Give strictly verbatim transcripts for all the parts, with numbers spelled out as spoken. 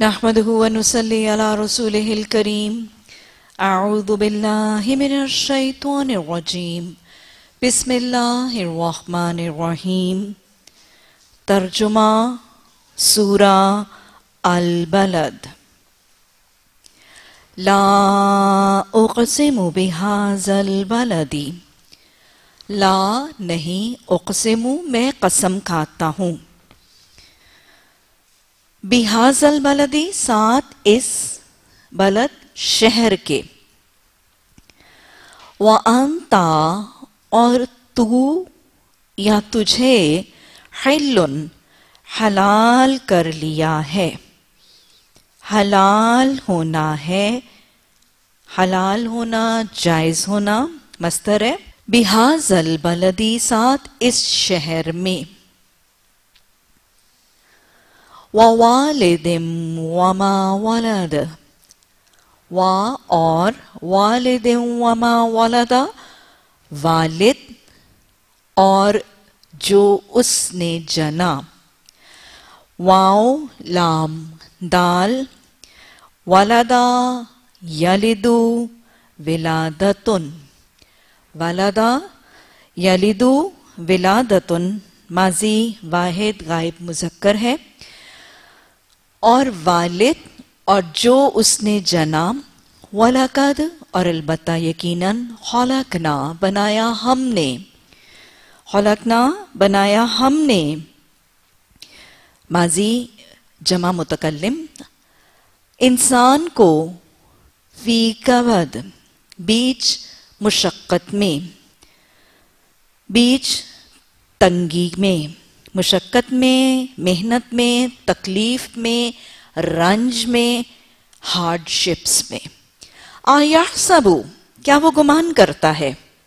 नहमदुहु व नुसल्ली अला रसूलिहिल करीम। अऊज़ु बिल्लाहि मिनश शैतानिर रजीम। बिस्मिल्लाहिर रहमानिर रहीम। तर्जुमा सूरा अल बलद। ला उक़सिमु बिहाज़ल बलदी। ला नहीं, उक़सिमु मैं कसम खाता हूँ। बिहाज़ल बलदी साथ इस बलद शहर के। व अंता और तू या तुझे हिल्लुन हलाल कर लिया है। हलाल होना है, हलाल होना, जायज होना मस्तर है। बिहाज़ल बलदी साथ इस शहर में। ववालिदिम वमा वलद। वा और वालिदिम वमा वलदा, वालिद और जो उसने जना। वाओ लाम दाल। वलदा यलिदु विलादतुन। वलदा यलिदु विलादतुन माजी वाहिद गायब मुज़क्कर है। और वालिद और जो उसने जना। वलकद और अलबत्ता यकीनन। खलकना बनाया हमने। खलकना बनाया हमने माजी जमा मुतकल्लिम इंसान को फी कबद बीच मुशक्कत में, बीच तंगी में, मुशक्कत में, मेहनत में, तकलीफ में, रंज में, हार्डशिप्स में। आयहसबु क्या वो गुमान करता है।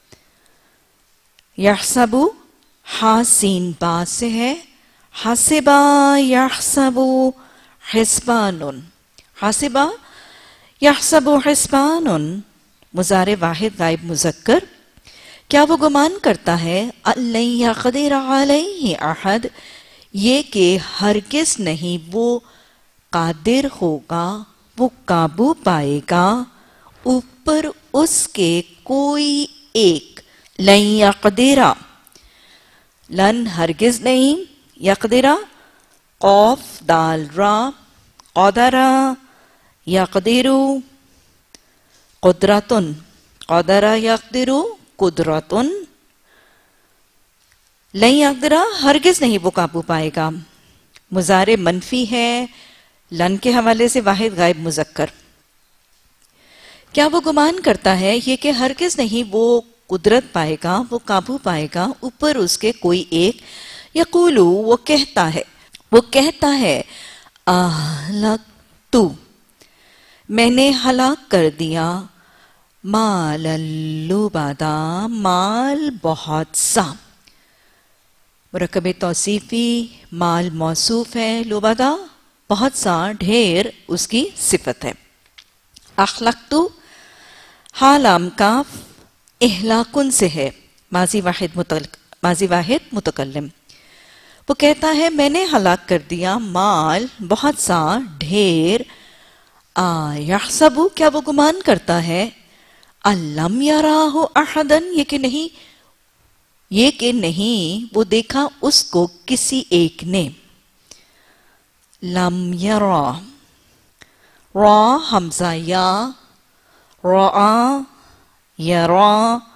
यहसबु हासीन बा से है। हसिबा यहसबु हिस्बानुन। हसिबा यहसबु हिस्बानुन मुज़ारे वाहिद गायब मुज़क्कर। क्या वो गुमान करता है अल्लन यक़दिर अलैहि अहद, ये कि हरगिज़ नहीं वो कादिर होगा, वो काबू पाएगा ऊपर उसके कोई एक। लन यक़दिरा, लन हरगिज़ नहीं, यक़दिरा क़ौफ दाल रा, क़दरा यक़दिरु क़ुदरतुन, क़दरा यक़दिरु कुदरतुन। लन यक़दिरा हरगिज़ नहीं वो काबू पाएगा। मुज़ारे मनफी है लन के हवाले से वाहिद गायब मुज़क्कर। क्या वो गुमान करता है ये कि हरगिज़ नहीं वो कुदरत पाएगा, वो काबू पाएगा ऊपर उसके कोई एक। यक़ूलु वो कहता है, वो कहता है अहलक्तु मैंने हलाक कर दिया। माल लुबादा माल बहुत सा। मुरक्कब तौसीफी माल मौसूफ है, लुबादा बहुत सा, ढेर उसकी सिफत है। अखलक्तु हालाम काफ इहलाकुन से है, माजी वाहिद मुतल माजी वाहिद मुतकल्लिम। वो कहता है मैंने हलाक कर दिया माल बहुत सा, ढेर। आयहसबु क्या वो गुमान करता है अल्लम यराहु अहदन, ये कि नहीं, ये कि नहीं वो देखा उसको किसी एक ने। लम यरा रा हमजा या, रा यरा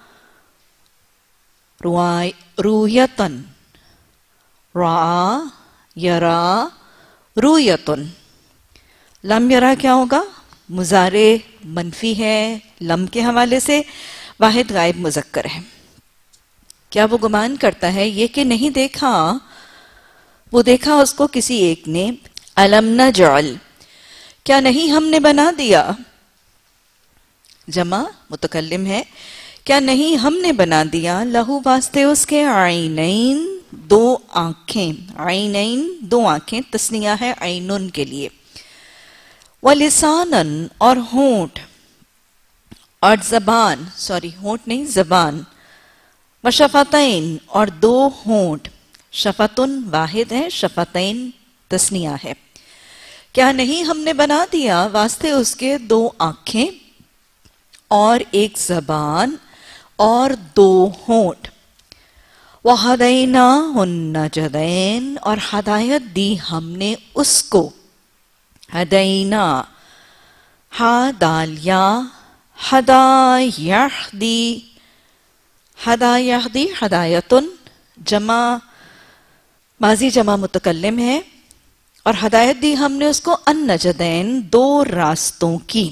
रुयतन, रा यरा रुयतन। लम यरा क्या होगा, मुज़ारे मनफी है, लम के हवाले से वाहिद गायब मुज़क्कर है। क्या वो गुमान करता है ये कि नहीं देखा, वो देखा उसको किसी एक ने। अलम नजअल क्या नहीं हमने बना दिया, जमा मुतकल्लिम है, क्या नहीं हमने बना दिया लहू वास्ते उसके आइनैन दो आंखें। आइनैन दो आंखें, तस्निया है आइनुन के लिए। वलिसानन और होंठ, और जबान, सॉरी होंठ नहीं जबान। वशफतैन और दो होंठ। शफतुन वाहिद है, शफतैन तस्निया है। کیا نہیں ہم نے بنا دیا واسطے اس کے دو آنکھیں اور ایک زبان اور دو ہونٹ. وَهَدَيْنَاهُ النَّجْدَيْنِ اور ہدایت دی ہم نے اس کو. ہدینا ہا دال یا ہدا یہدی ہدا یہدی ہدایتن جمع ماضی جمع متکلم ہے اور ہدایت دی ہم نے اس کو النجدین دو راستوں کی.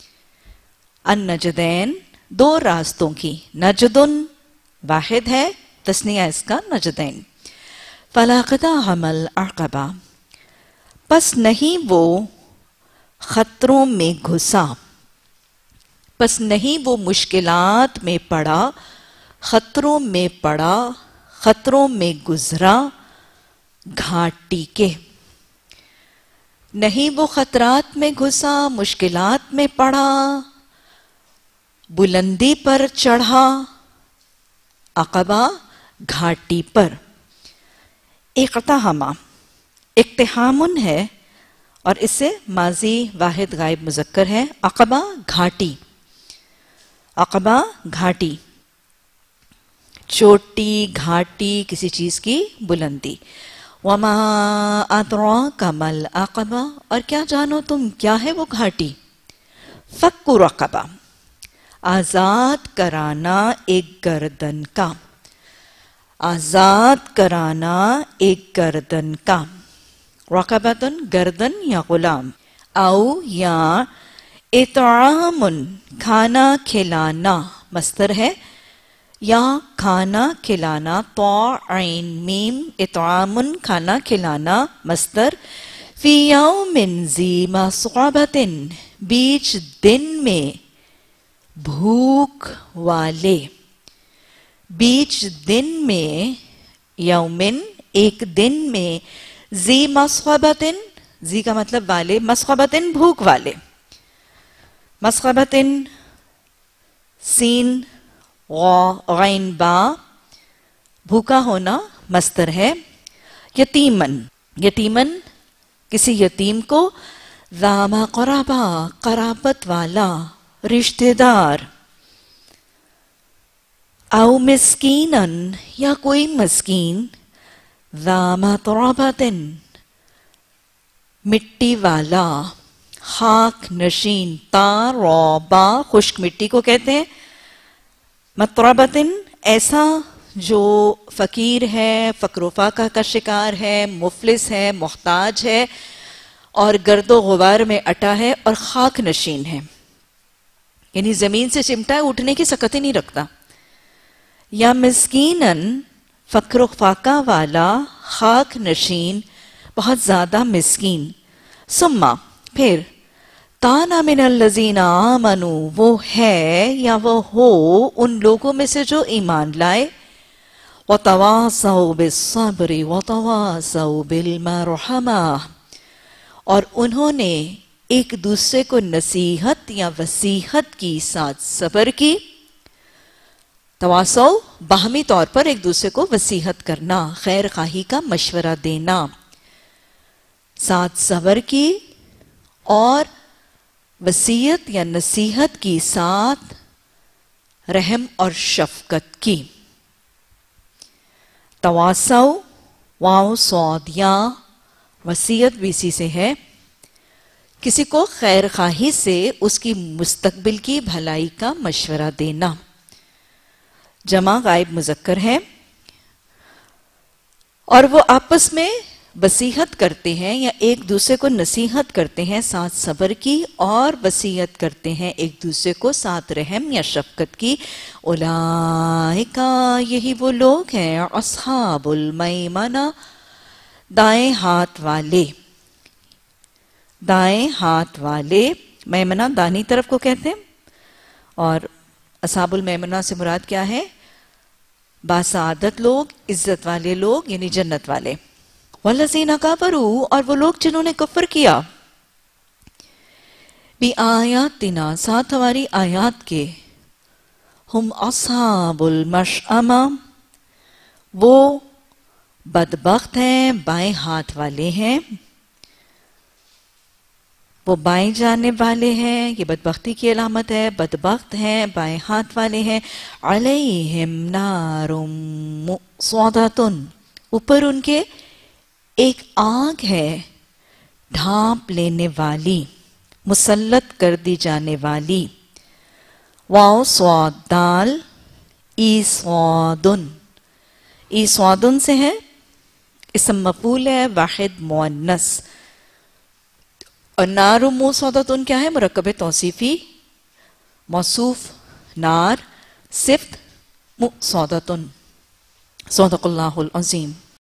النجدین دو راستوں کی. نجدن واحد ہے تسنیہ اس کا نجدین. فلاقتحم العقبہ پس نہیں وہ خطروں میں گھسا. پس نہیں وہ مشکلات میں پڑا خطروں میں پڑا خطروں میں گزرا گھاٹی کے. نہیں وہ خطرات میں گھسا مشکلات میں پڑا بلندی پر چڑھا. عقبہ گھاٹی پر. اقتحما اقتحامن ہے اور اس سے ماضی واحد غائب مذکر ہے. عقبہ گھاٹی. عقبہ گھاٹی چوٹی گھاٹی کسی چیز کی بلندی. وما ادراک ما العقبہ اور کیا جانو تم کیا ہے وہ گھاٹی. فک رقبہ آزاد کرانا ایک گردن کا. آزاد کرانا ایک گردن کا. رقبتن گردن یا غلام. او یا اطعام کھانا کھلانا مصدر ہے یا کھانا کھلانا. طا عین میم اطعام کھانا کھلانا مصدر. فی یوم ذی مسغبۃ بیچ دن میں بھوک والے. بیچ دن میں یومن ایک دن میں. ذی مسغبۃ ذی کا مطلب والے مسغبۃ بھوک والے. مسغبۃ سین غین با بھوکا ہونا مصدر ہے. یتیمن یتیمن کسی یتیم کو. ذا مقربہ قرابت والا رشتہ دار. او مسکینن یا کوئی مسکین. ذا متربۃ مٹی والا. خاک نشین تا را با خشک مٹی کو کہتے ہیں. متربۃ ایسا جو فقیر ہے فقر و فاقہ کا شکار ہے مفلس ہے محتاج ہے اور گرد و غبار میں اٹا ہے اور خاک نشین ہے یعنی زمین سے چمٹا ہے اٹھنے کی سکت ہی نہیں رکھتا. یا مسکینن فقر و فاقہ والا خاک نشین بہت زیادہ مسکین. ثم پھر تانا من الذین آمنوا وہ ہے یا وہ ہو ان لوگوں میں سے جو ایمان لائے. وتواصوا بالصبر وتواصوا بالمرحمہ اور انہوں نے ایک دوسرے کو نصیحت یا وصیحت کی ساتھ صبر کی. تواصو باہمی طور پر ایک دوسرے کو وصیحت کرنا خیر خواہی کا مشورہ دینا. ساتھ صبر کی اور وصیت یا نصیحت کی ساتھ رحم اور شفقت کی. تواصو واو صاد یا وصیت بھی اسی سے ہے. کسی کو خیر خواہی سے اس کی مستقبل کی بھلائی کا مشورہ دینا. جمع غائب مذکر ہے اور وہ آپس میں وصیحت کرتے ہیں یا ایک دوسرے کو نصیحت کرتے ہیں ساتھ صبر کی اور وصیت کرتے ہیں ایک دوسرے کو ساتھ رحم یا شفقت کی. اولئک یہی وہ لوگ ہیں اصحاب المیمنہ دائیں ہاتھ والے. دائیں ہاتھ والے میمنہ دانی طرف کو کہتے ہیں اور اصحاب المیمنہ سے مراد کیا ہے؟ باسعادت لوگ عزت والے لوگ یعنی جنت والے. والذین کفروا اور وہ لوگ جنہوں نے کفر کیا. بآیاتنا ساتھ ہماری آیات کے. ہم اصحاب المشأمہ وہ بدبخت ہیں بائیں ہاتھ والے ہیں. وہ بائیں جانے والے ہیں، یہ بدبختی کی علامت ہے، بدبخت ہیں، بائیں ہاتھ والے ہیں. علیہم نار مؤصدۃ، اوپر ان کے ایک آگ ہے ڈھانپ لینے والی، مسلط کر دی جانے والی. واو صاد دال ایصادن، ایصادن سے ہے، اسم مفعول ہے، واحد مؤنث. اور نار موصدۃ کیا ہے؟ مرکب توصیفی، موصوف نار، صفت موصدۃ. صدق اللہ العظیم.